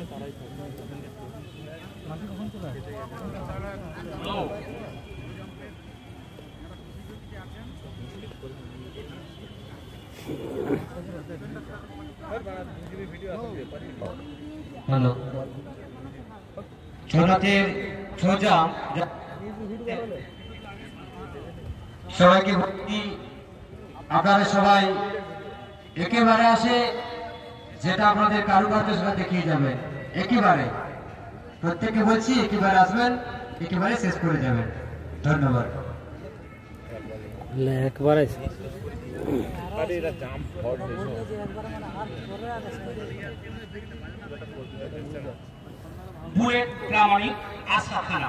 Hello ছোটদের সোজা সবাইকে বলছি আপনারা সবাই একেবারে আসে যেটা আপনাদের কারুকার্য সেটা দেখিয়ে যাবেন একেবারে প্রত্যেককে বলছি একেবারে আসবেন একেবারে শেষ করে যাবেন ধন্যবাদ একবারে বুয়েট প্রামাণিক আশাখানা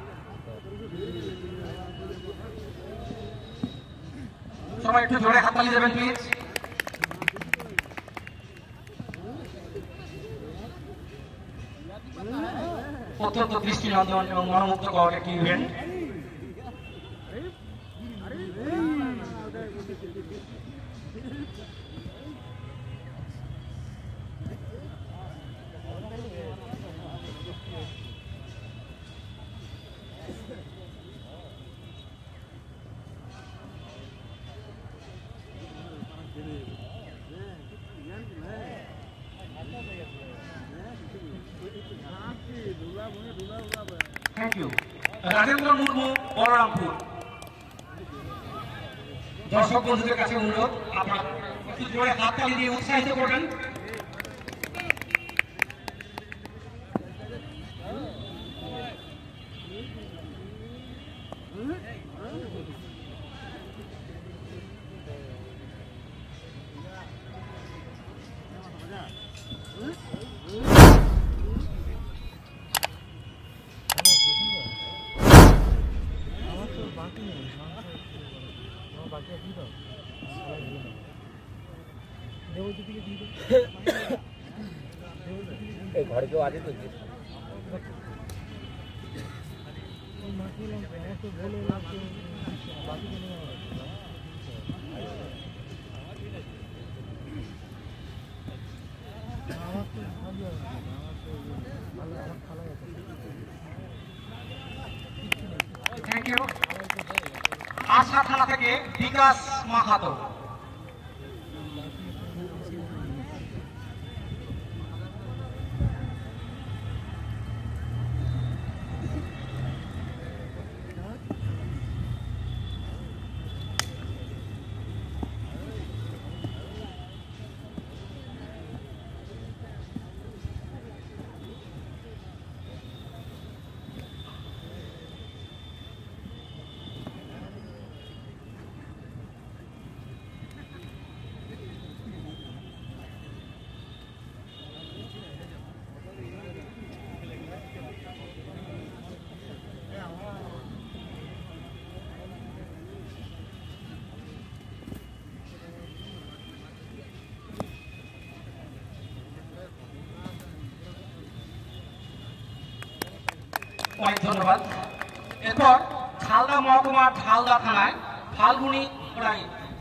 সবাই একটু জোরে হাততালি দেবেন প্লিজ অত্যন্ত দৃষ্টিনন্দন এবং মনোমুগ্ধকর একটি event Thank you. Rajendra Murmu Balarampur দর্শক বন্ধুদের কাছে অনুরোধ আপনারা একটু জোরে হাততালি দিয়ে উৎসাহিত করবেন ঘরে কেউ আছে তো থ্যাংক ইউ আশা থানা থেকে বিকাশ মাহাতো অনেক ধন্যবাদ এরপর ঝালদা মহকুমার ঝালদা থানায় ফাল্গুনি রায়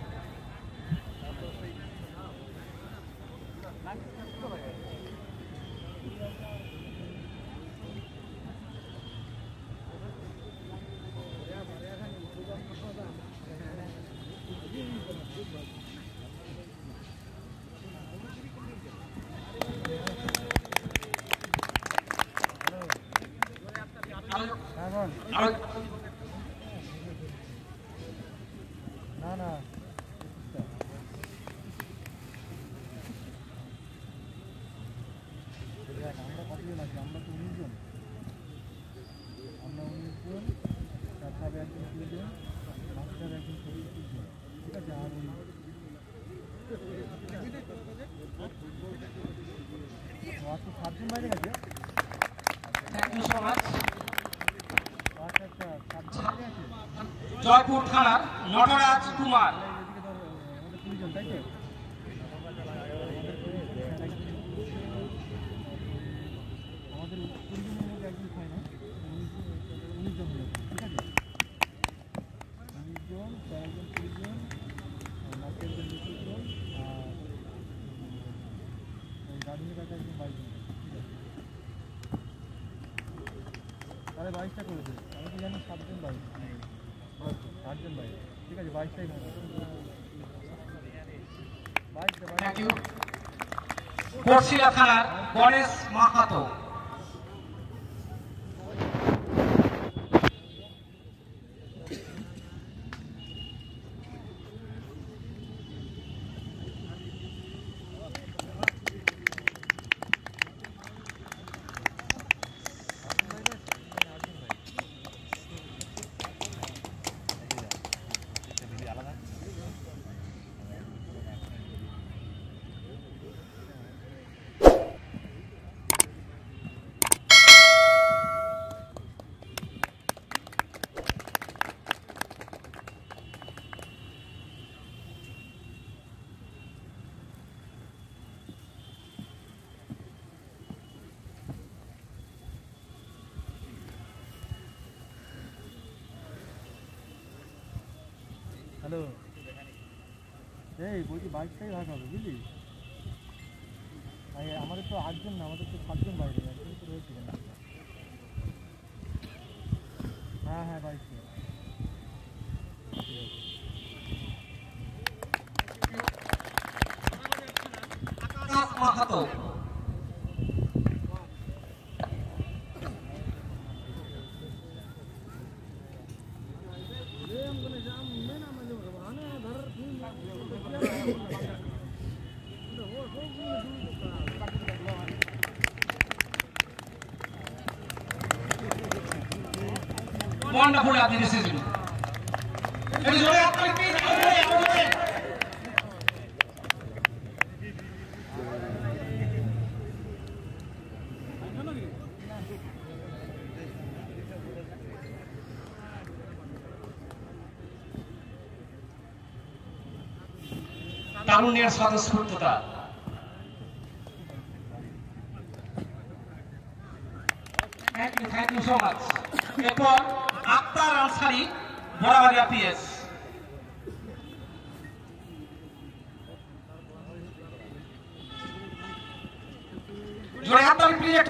জয়পুর থানার নটরাজ কুমার তাহলে 22টা করে দিই। আমি কি জানি 7 জন 22 8 জন 22 ঠিক আছে 22টাই না 22টা থ্যাংক ইউ। বর্ষিলা থানার গণেশ মাহাতো। হ্যালো এই বলছি 22টাই ভাগ হবে বুঝলি আমাদের তো 8 জন না আমাদের তো 7 জন বাইরে একজন তো রয়েছে হ্যাঁ হ্যাঁ 22টা আকাশ Mahato. Wonderful athleticism. It is very athletic. তারুণ্যের স্বতঃস্ফূর্ততা। Thank you so much. এরপর আক্তার আনসারি বড়াবাড়িয়া পিএস। জোরে হাততালি প্লিজ।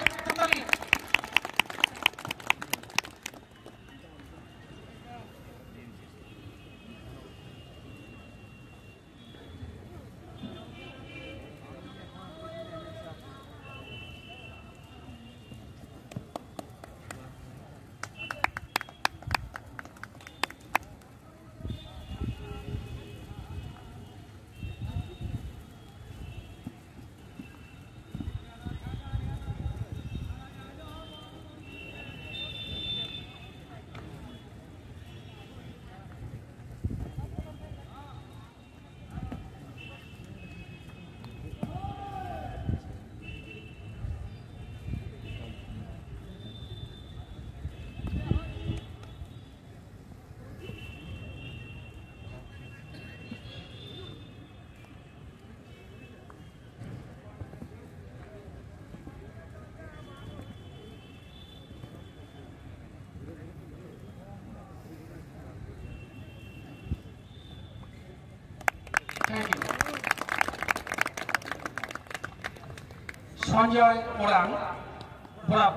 সঞ্জয় ওরাং বরাব।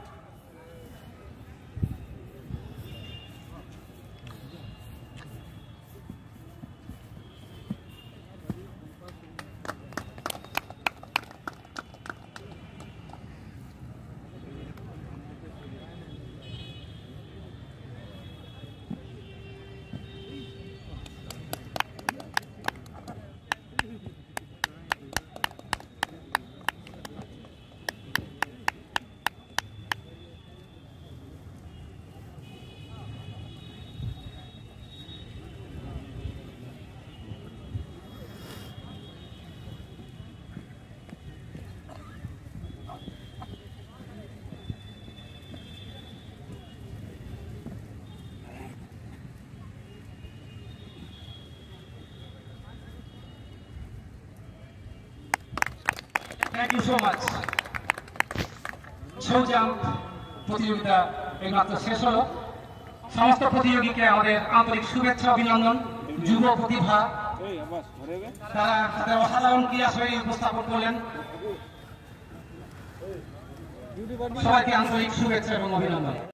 Thank you so much. Show jump প্রতিযোগিতা এইমাত্র শেষ হলো। সমস্ত প্রতিযোগীকে আমাদের আন্তরিক শুভেচ্ছা অভিনন্দন। যুব প্রতিভা তারা তাদের অসাধারণ ক্রীড়া শৈলী উপস্থাপন করলেন। সবাইকে আন্তরিক শুভেচ্ছা এবং অভিনন্দন।